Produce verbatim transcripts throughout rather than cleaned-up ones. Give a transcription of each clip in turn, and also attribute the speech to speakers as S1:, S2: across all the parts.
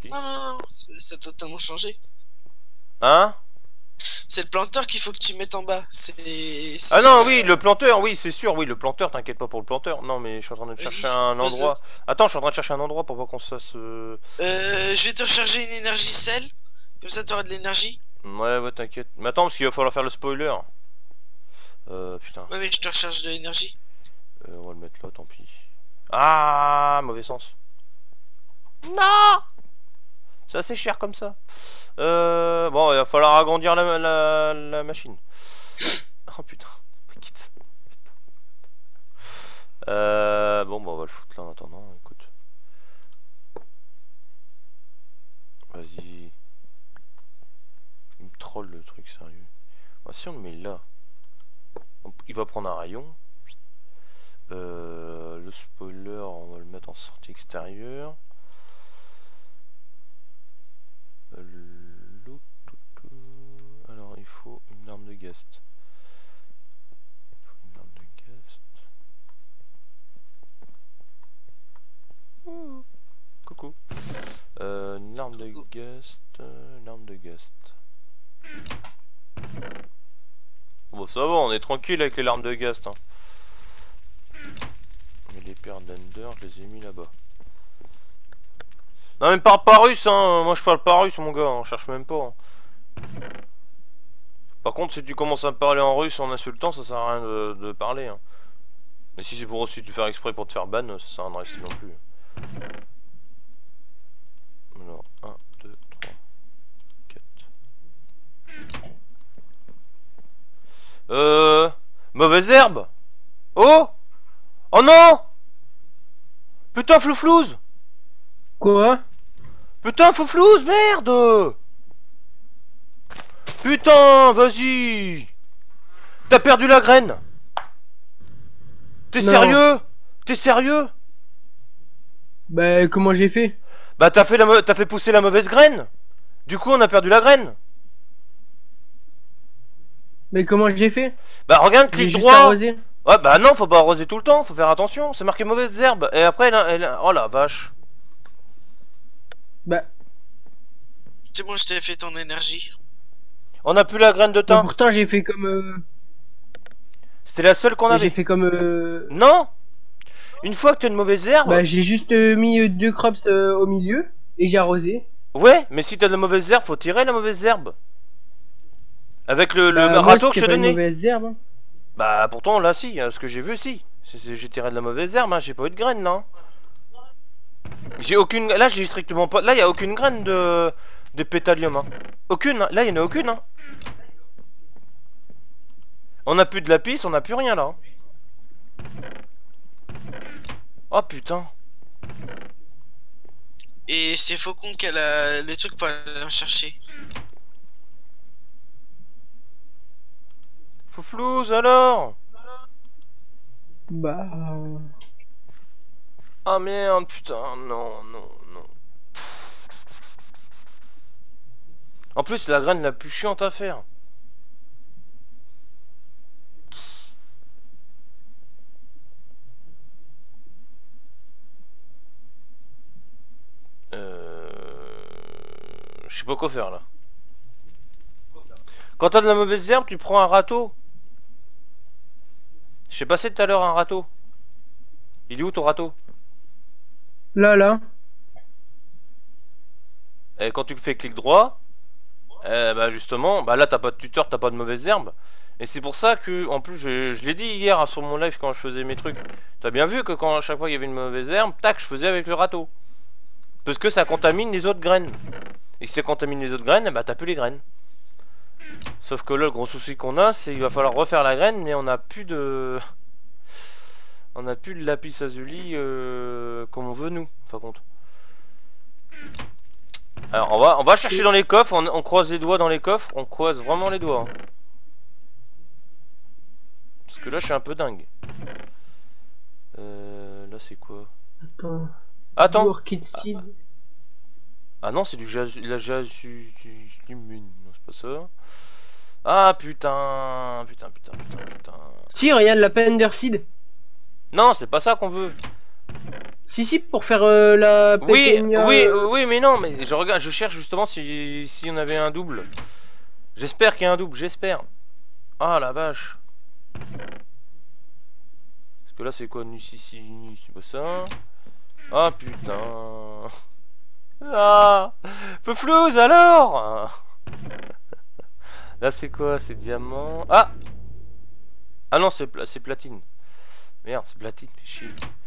S1: Non, non, non, ça a totalement changé.
S2: Hein?
S1: C'est le planteur qu'il faut que tu mettes en bas. C'est.
S2: Ah non,
S1: Pas...
S2: oui, le planteur, oui, c'est sûr, oui, le planteur, t'inquiète pas pour le planteur. Non, mais je suis en train de chercher un
S1: Pose-le.
S2: endroit. Attends, je suis en train de chercher un endroit pour voir qu'on se fasse. Euh...
S1: Euh, je vais te recharger une énergie sel. Comme ça, tu auras de l'énergie.
S2: Ouais, ouais, t'inquiète. Mais attends, parce qu'il va falloir faire le spoiler. Euh, putain.
S1: Ouais, mais je te recharge de l'énergie.
S2: Euh, on va le mettre là, tant pis. Ah, mauvais sens. Non! C'est assez cher comme ça. Euh, bon, il va falloir agrandir la, la, la machine. Oh putain, quitte. Euh, bon, bah, on va le foutre là en attendant, écoute. Vas-y. Il me troll le truc, sérieux. Bah, si on le met là, il va prendre un rayon. Euh, le spoiler, on va le mettre en sortie extérieure. Alors, il faut une arme de gast. Il faut une arme de gast. Mmh. Coucou. Euh, une arme de gast. Une arme de gast. Bon, ça va, on est tranquille avec les larmes de gast. Hein. Mais les paires d'Ender, je les ai mis là-bas. Non, mais parle pas russe, hein. Moi je parle pas russe, mon gars. On cherche même pas. Hein. Par contre, si tu commences à me parler en russe en insultant, ça sert à rien de, de parler. Hein. Mais si c'est pour aussi te faire exprès pour te faire ban, ça sert à rien de rester non plus. Alors, un, deux, trois, quatre. Euh... Mauvaise herbe. Oh. Oh non. Putain, flouflouze.
S3: Quoi?
S2: Putain, flouflouze, merde. Putain, vas-y. T'as perdu la graine. T'es sérieux? T'es sérieux?
S3: Bah, comment j'ai fait?
S2: Bah, t'as fait, la t'as fait pousser la mauvaise graine. Du coup, on a perdu la graine.
S3: Mais comment j'ai fait?
S2: Bah, regarde, clic droit.
S3: Arrosé.
S2: Ouais, bah non, faut pas arroser tout le temps, faut faire attention. C'est marqué mauvaise herbe. Et après, elle, elle... oh la vache.
S3: Bah.
S1: C'est bon, je t'ai fait ton énergie.
S2: On a plus la graine de thym.
S3: Pourtant, j'ai fait comme. Euh...
S2: C'était la seule qu'on avait.
S3: J'ai fait comme. Euh...
S2: Non. Une fois que t'as une mauvaise herbe.
S3: Bah, j'ai juste euh, mis deux crops euh, au milieu et j'ai arrosé.
S2: Ouais, mais si t'as de la mauvaise herbe, faut tirer la mauvaise herbe. Avec le,
S3: bah,
S2: le
S3: moi,
S2: râteau que je t'ai
S3: pas
S2: donné.
S3: Une mauvaise herbe. Hein.
S2: Bah pourtant là si, ce que j'ai vu si. J'ai tiré de la mauvaise herbe, hein. J'ai pas eu de graine là. J'ai aucune. Là j'ai strictement pas. Là y a aucune graine de de pétalium. Hein. Aucune. Là y en a aucune. Hein. On a plus de lapis, on a plus rien là. Oh putain.
S1: Et c'est Faucon qui a la... le truc pour aller en chercher.
S2: Fouflouze alors.
S3: Bah.
S2: Ah merde, putain, non, non, non. En plus, c'est la graine la plus chiante à faire. Euh... Je sais pas quoi faire là. Quand t'as de la mauvaise herbe, tu prends un râteau. J'ai passé tout à l'heure un râteau. Il est où ton râteau?
S3: Là, là.
S2: Et quand tu fais clic droit, eh bah justement, bah là t'as pas de tuteur, t'as pas de mauvaise herbe. Et c'est pour ça que, en plus, je, je l'ai dit hier hein, sur mon live quand je faisais mes trucs. T'as bien vu que quand à chaque fois il y avait une mauvaise herbe, tac, je faisais avec le râteau. Parce que ça contamine les autres graines. Et si ça contamine les autres graines, bah t'as plus les graines. Sauf que là, le gros souci qu'on a, c'est qu'il va falloir refaire la graine, mais on a plus de... On a plus de lapis lazuli euh, comme on veut nous, par contre. Alors on va, on va chercher dans les coffres, on, on croise les doigts dans les coffres, on croise vraiment les doigts. Hein. Parce que là je suis un peu dingue. Euh, là c'est quoi?
S3: Attends.
S2: Attends.
S3: Ah.
S2: ah non, c'est du jazz, la jazz, non c'est pas ça. Ah putain, putain, putain, putain, putain.
S3: Si, regarde la Penderseed.
S2: Non, c'est pas ça qu'on veut.
S3: Si, si, pour faire euh, la
S2: Oui,
S3: Pétainia,
S2: oui,
S3: euh,
S2: oui, mais non, mais je regarde, je cherche justement si, si on avait un double. J'espère qu'il y a un double, j'espère. Ah la vache. Parce que là c'est quoi, nu si si, c'est pas ça. Ah putain. Ah, Feuflouz alors. Là c'est quoi, c'est diamant. Ah. Ah non, c'est pla c'est platine. Merde, c'est platine, fais chier.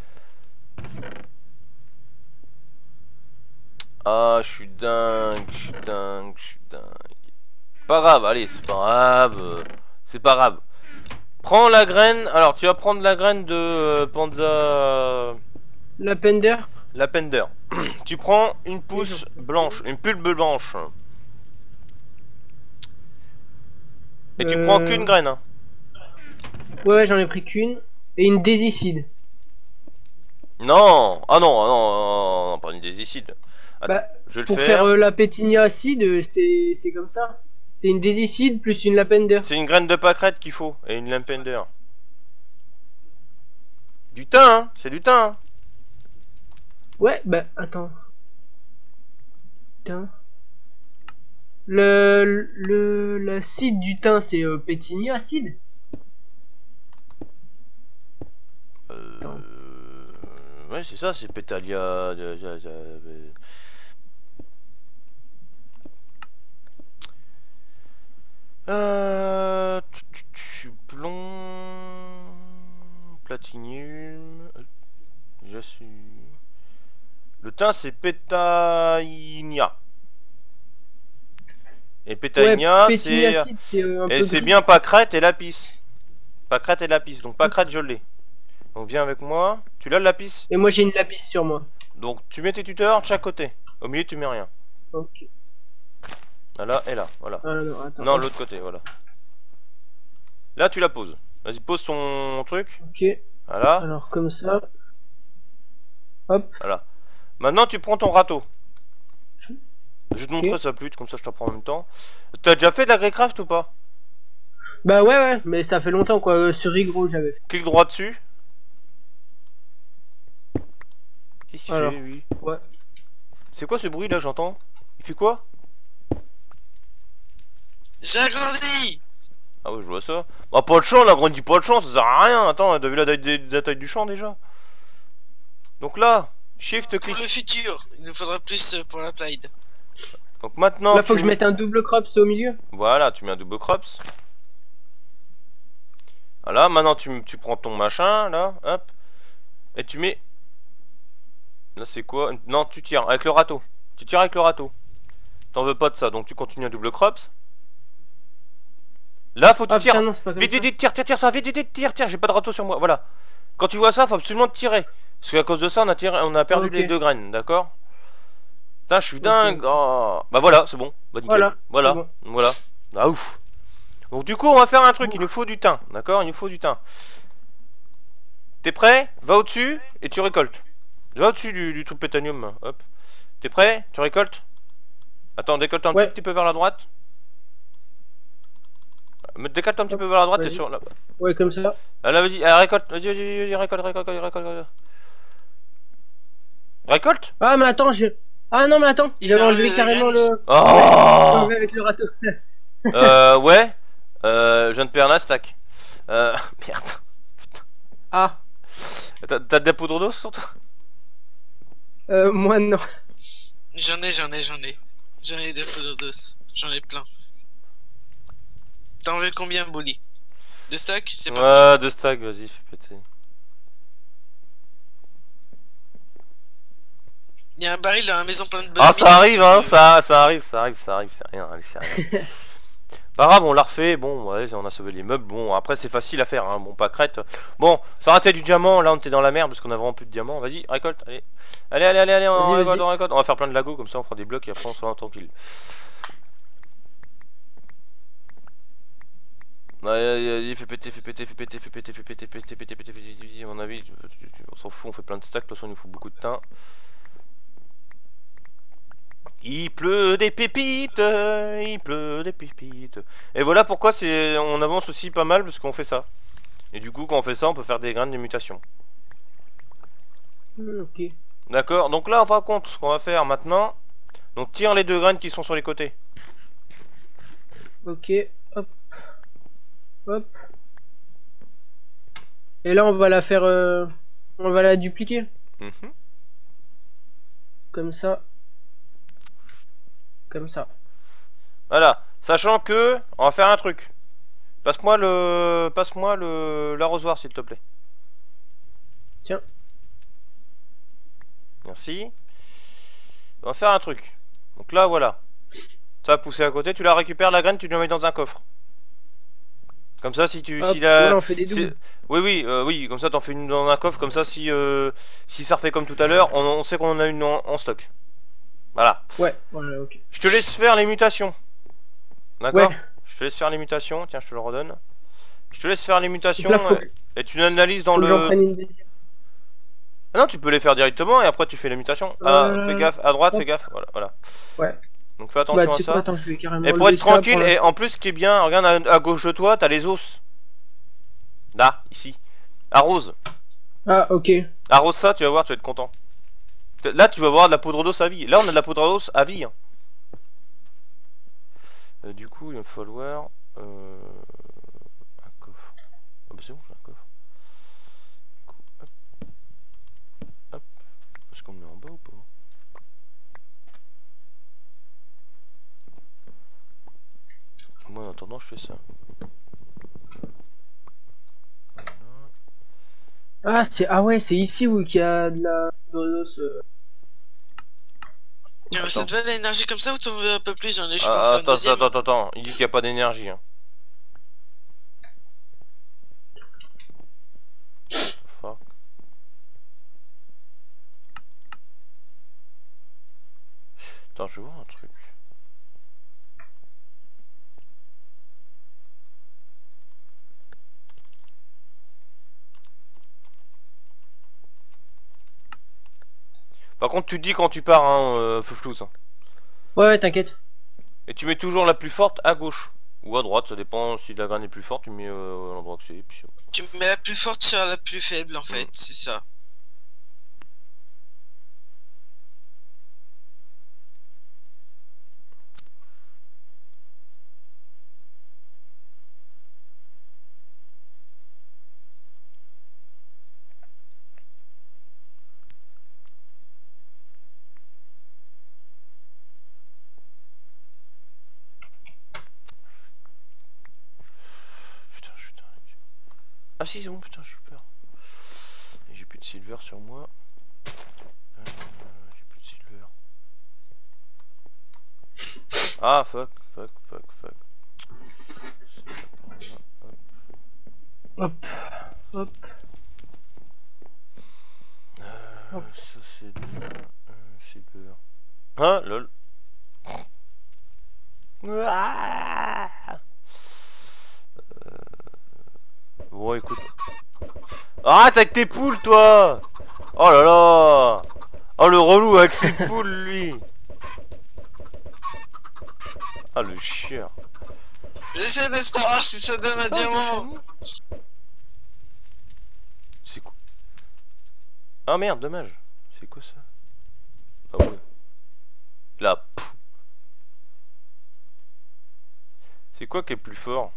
S2: Ah, je suis dingue, je suis dingue, je suis dingue. Pas grave, allez, c'est pas grave. euh, C'est pas grave. Prends la graine. Alors, tu vas prendre la graine de euh, Panza. euh,
S3: la Pender.
S2: La Pender. Tu prends une pousse blanche, une pulpe blanche. Et tu prends qu'une
S3: Euh,
S2: graine. Hein.
S3: Ouais, ouais, j'en ai pris qu'une. Et une désicide.
S2: Non. Ah non, ah non, non, non, pas une désicide. Attends,
S3: Bah,
S2: je vais le
S3: pour
S2: faire.
S3: faire euh, la Pétinia acide, euh, c'est c'est comme ça. C'est une désicide plus une Lapender.
S2: C'est une graine de pâquerette qu'il faut. Et une Lampender. Du thym, hein. C'est du thym. Hein.
S3: Ouais, bah, attends. Putain. Le, le, l'acide du thym, c'est euh, Pétinia acide. Attends.
S2: Euh... Ouais, c'est ça, c'est Pétalia. de- de- de- Euh... tu- tu- tu- Plomb... Platinium... euh, Je suis... Le thym c'est Pétainia. Et
S3: Ouais,
S2: Pétainia
S3: Pétinia
S2: c'est...
S3: acide, c'est euh, un
S2: Et
S3: peu
S2: c'est
S3: gris.
S2: bien pâquerette et lapis. Pâquerette et lapis, donc pâquerette je l'ai. Donc viens avec moi. Tu l'as le lapis?
S3: Et moi, j'ai une lapis sur moi.
S2: Donc tu mets tes tuteurs de chaque côté. Au milieu tu mets rien.
S3: Ok.
S2: Là et là, voilà.
S3: Ah non, attends.
S2: Non, l'autre côté, voilà. Là tu la poses. Vas-y, pose ton truc.
S3: Ok.
S2: Voilà.
S3: Alors, comme ça. Hop.
S2: Voilà. Maintenant tu prends ton râteau. Je vais te
S3: Ok.
S2: montrer ça plus vite, comme ça je t'apprends en même temps. T'as déjà fait de l'agri-craft ou pas?
S3: Bah ouais, ouais, mais ça fait longtemps, quoi. Euh, Sur Rigro, j'avais fait.
S2: Clique droit dessus. Qu'est-ce qu'il
S3: Alors.
S2: fait lui?
S3: Ouais.
S2: C'est quoi ce bruit là, j'entends? Il fait quoi?
S1: J'ai agrandi.
S2: Ah ouais, je vois ça. Bah pas de champ, on agrandit pas de champ, ça sert à rien. Attends, t'as vu la taille, la taille du champ déjà? Donc là, shift
S1: Pour
S2: clic.
S1: le futur, il nous faudra plus euh, pour la Plaid.
S2: Donc maintenant,
S3: Là, faut
S2: tu
S3: que je
S2: mets-
S3: mette un double crops au milieu.
S2: Voilà, tu mets un double crops. Voilà, maintenant tu, tu prends ton machin, là, hop. Et tu mets... Là c'est quoi? Non, tu tires avec le râteau. Tu tires avec le râteau. T'en veux pas de ça, donc tu continues un double crops. Là, faut que
S3: Ah
S2: tu tires.
S3: putain, non, c'est pas comme
S2: Vite,
S3: ça.
S2: vite, vite, tire, tire, tire ça, vite, vite, vite, tire, tire, j'ai pas de râteau sur moi, voilà. Quand tu vois ça, faut absolument te tirer. Parce qu'à cause de ça, on a, tiré, on a perdu
S3: Ok.
S2: les deux graines, d'accord? Putain, je suis
S3: Ok.
S2: dingue. Oh. Bah voilà, c'est bon. Bah nickel.
S3: Voilà,
S2: Voilà,
S3: c'est bon.
S2: voilà. Ah ouf. Donc du coup, on va faire un truc, il nous faut du thym, d'accord? Il nous faut du thym. T'es prêt? Va au-dessus et tu récoltes. Va au-dessus du, du truc pétanium, hop. T'es prêt? Tu récoltes? Attends, décolte un
S3: Ouais.
S2: tout petit peu vers la droite. Me décale un petit
S3: Hop,
S2: peu vers la droite, t'es
S3: vas-y.
S2: sur là.
S3: Ouais, comme ça.
S2: Ah, là, vas-y, ah, récolte, vas-y, vas-y, vas-y, vas-y, récolte, récolte, récolte, récolte. Récolte?
S3: Ah, mais attends, je. Ah non, mais attends,
S1: Il
S3: j'avais
S1: a
S3: enlevé
S1: enlevé la
S3: carrément
S1: graine.
S3: le. J'ai
S2: Oh
S3: enlevé avec le râteau.
S2: Euh, ouais. Euh, je viens de perdre un stack. Euh, merde.
S3: Ah,
S2: T'as t'as de la poudre d'eau sur toi?
S3: euh, moi non.
S1: J'en ai, j'en ai, j'en ai. J'en ai des poudres d'os. J'en ai plein. T'en veux combien, Bolly? Deux stacks? C'est parti.
S2: Ouais, deux stacks, vas-y, fais péter.
S1: Il y a un baril dans la maison plein de bonnes
S2: Ah,
S1: mines,
S2: ça
S1: si
S2: arrive,
S1: tu
S2: hein,
S1: veux.
S2: ça, ça arrive, ça arrive, ça arrive, c'est rien, allez, c'est rien. Pas grave, on l'a refait, bon, ouais, on a sauvé les meubles, bon, après c'est facile à faire, hein, bon, pas crête. Bon, ça ratait du diamant, là on était dans la merde parce qu'on a vraiment plus de diamants, vas-y, récolte, allez. Allez, allez, allez, allez, on
S3: Vas-y,
S2: récolte,
S3: vas-y.
S2: on récolte, on va faire plein de lagos, comme ça on fera des blocs et après on sera tranquille. Allez, fais péter, fais péter, fais péter, fais péter, fais péter, péter, péter, péter, péter, à mon avis, on s'en fout, on fait plein de stacks, de toute façon il nous faut beaucoup de thym. Il pleut des pépites, il pleut des pépites. Et voilà pourquoi c'est, on avance aussi pas mal parce qu'on fait ça. Et du coup quand on fait ça on peut faire des graines de mutation.
S3: Hmm, ok.
S2: D'accord, donc là, on va compte ce qu'on va faire maintenant. Donc tire les deux graines qui sont sur les côtés.
S3: Ok. Hop. Hop. Et là, on va la faire... euh, On va la dupliquer.
S2: Mhm.
S3: Comme ça. Comme ça.
S2: Voilà, sachant que, on va faire un truc. Passe-moi le, passe-moi le l'arrosoir s'il te plaît.
S3: Tiens.
S2: Merci. On va faire un truc. Donc là, voilà. Ça va pousser à côté. Tu la récupères la graine, tu la mets dans un coffre. Comme ça, si tu,
S3: Hop.
S2: si la,
S3: Voilà, on fait des
S2: si-
S3: doubles.
S2: oui, oui, euh, oui. Comme ça, t'en fais une dans un coffre. Comme ça, si, euh, si ça refait comme tout à l'heure, on, on sait qu'on en a une en, en stock. Voilà.
S3: Ouais. Voilà, ok.
S2: Je te laisse faire les mutations. D'accord.
S3: Ouais.
S2: Je te laisse faire les mutations. Tiens, je te le redonne. Je te laisse faire les
S3: Donc
S2: mutations
S3: là, faut,
S2: euh, et tu analyses dans
S3: faut que j'en
S2: le.
S3: prenne une deuxième.
S2: Ah non, tu peux les faire directement et après tu fais les mutations. Ah,
S3: Euh,
S2: fais gaffe, à droite,
S3: hop.
S2: fais gaffe. Voilà, voilà.
S3: Ouais.
S2: Donc fais
S3: Bah,
S2: attention
S3: tu
S2: à
S3: sais quoi,
S2: ça.
S3: attends, je vais carrément
S2: Et pour
S3: enlever
S2: être
S3: ça pour
S2: tranquille, et en plus, ce qui est bien, regarde à, à gauche de toi, t'as les os. Là, ici. Arrose.
S3: Ah, ok.
S2: Arrose ça, tu vas voir, tu vas être content. Là, tu vas voir de la poudre d'os à vie. Là, on a de la poudre d'os à vie. Hein. Euh, du coup, il va me falloir euh, un coffre. Ah bah c'est bon, j'ai un coffre. Du coup, hop. Hop. Est-ce qu'on me met en bas ou pas? Moi, en attendant, je fais ça. Voilà.
S3: Ah, c'est ah ouais, c'est ici où il y a de la de l'os, euh.
S1: Tiens, mais ça te va l'énergie comme ça ou t'en veux un peu plus? J'en ai, je peux en
S2: Ah,
S1: faire une
S2: attends,
S1: deuxième.
S2: attends, attends, attends, il dit qu'il n'y a pas d'énergie. Hein. Fuck. Attends, je vais voir un truc. Par contre, tu te dis quand tu pars, hein, euh, Fouflouz. Hein.
S3: Ouais, ouais, t'inquiète.
S2: Et tu mets toujours la plus forte à gauche. Ou à droite, ça dépend si la graine est plus forte, tu mets euh, à l'endroit que c'est. Puis...
S1: Tu mets la plus forte sur la plus faible en fait, c'est ça.
S2: Putain, je suis dingue. Ah si, c'est bon, putain, je suis peur. Et j'ai plus de silver sur moi. Euh, j'ai plus de silver. Ah, fuck, fuck, fuck, fuck.
S3: Hop. Hop.
S2: Euh,
S3: Hop.
S2: ça c'est de euh, silver. Hein, lol. Ah euh... Bon, écoute. Arrête avec tes poules, toi. Oh là là. Oh, le relou avec ses poules, lui. Ah, le chien.
S1: J'essaie de savoir si ça donne un diamant.
S2: C'est quoi? Ah merde, dommage. C'est quoi ça? Ah ouais. Là. C'est quoi qui est plus fort?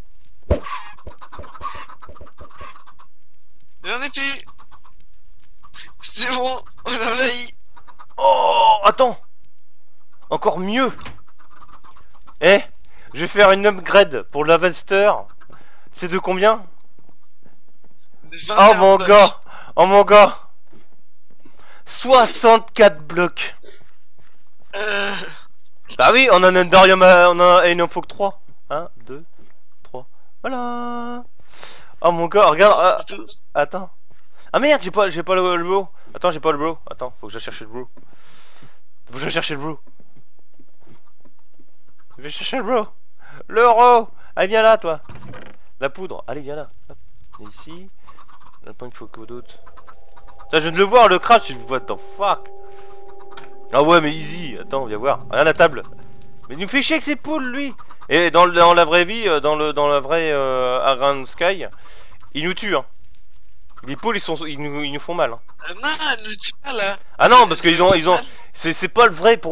S1: J'en ai plus. C'est bon, on en a eu.
S2: Oh, attends. Encore mieux. Eh, je vais faire une upgrade pour l'Avester. C'est de combien?
S1: vingt et
S2: Oh
S1: un
S2: mon
S1: blocs.
S2: gars. Oh mon gars. soixante-quatre blocs.
S1: Euh...
S2: Bah oui, on a un Endarium, à... on a... et il en faut que trois. un, deux, trois. Voilà. Oh mon gars, regarde. Ah,
S1: c'est tout.
S2: attends. Ah merde, j'ai pas, j'ai pas le, le bro. Attends, j'ai pas le bro. Attends, faut que j'aille chercher le bro. Faut que j'aille chercher le bro. Je vais chercher le bro. L'euro. Allez, viens là, toi. La poudre. Allez, viens là. Hop. Ici. Maintenant, il faut que d'autres. Putain, je viens de le voir, le crash. What the fuck. Ah ouais, mais easy. Attends, viens voir. Regarde la table. Mais il nous fait chier avec ses poules, lui. Et dans, le, dans la vraie vie, dans, le, dans la vraie euh, Aran Sky, il nous tue. Hein. Les poules, ils, sont, ils, nous, ils nous font mal. Hein.
S1: Euh, non, elle nous tue pas là.
S2: Ah non, parce
S1: Elle
S2: qu'ils
S1: nous
S2: ont,
S1: fait
S2: ils ont,
S1: mal.
S2: c'est c'est pas le vrai pour